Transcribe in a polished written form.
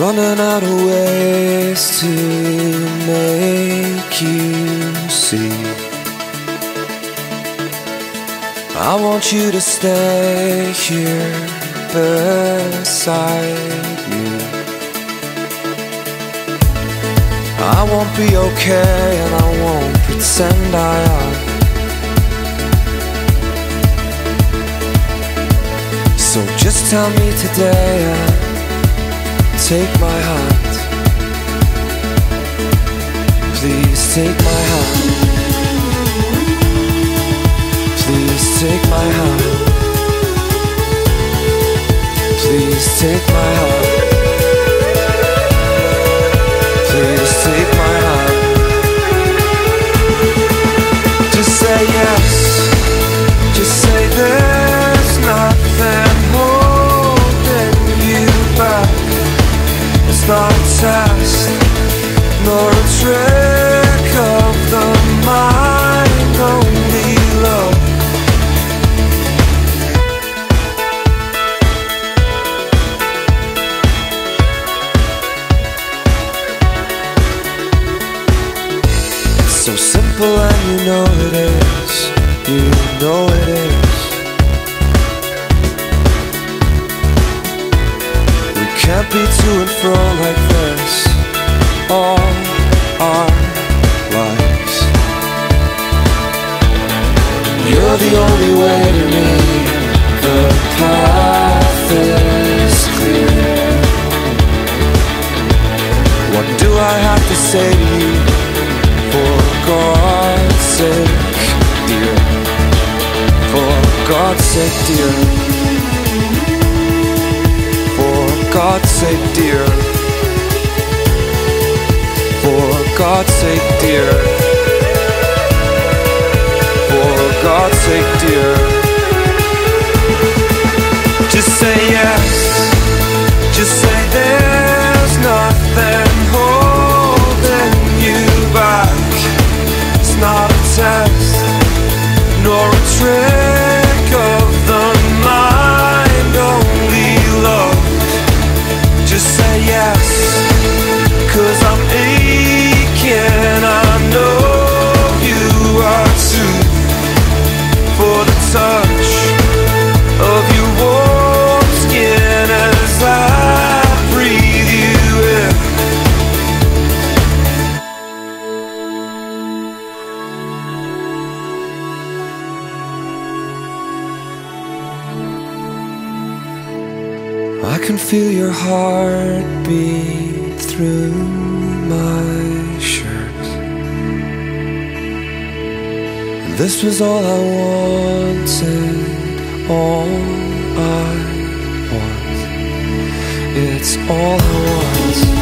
running out of ways to make you see. I want you to stay here beside me. I won't be okay and I won't pretend I am. So just tell me today and take my hand. Please take my hand. Please take my hand. Please take my hand. Please take my hand. Just say yes. Just say there's nothing holding you back. It's not a test, nor a trick of the mind, only love. It's so simple and you know it is. You know it is. We can't be to and fro like this all our lives. You're the only way to me. The path is clear. What do I have to say to you? For God's sake, dear. For God's sake, dear. For God's sake, dear. For God's sake, dear. For God's sake, dear. Just say yes. Just say there's nothing holding you back. It's not a test, nor a trick of the mind, only love. Just say yes, 'cause I'm aching, I know you are too. For the touch of your warm skin as I breathe you in. I can feel your heartbeat through my shirt. And this was all I wanted, all I want. It's all I want.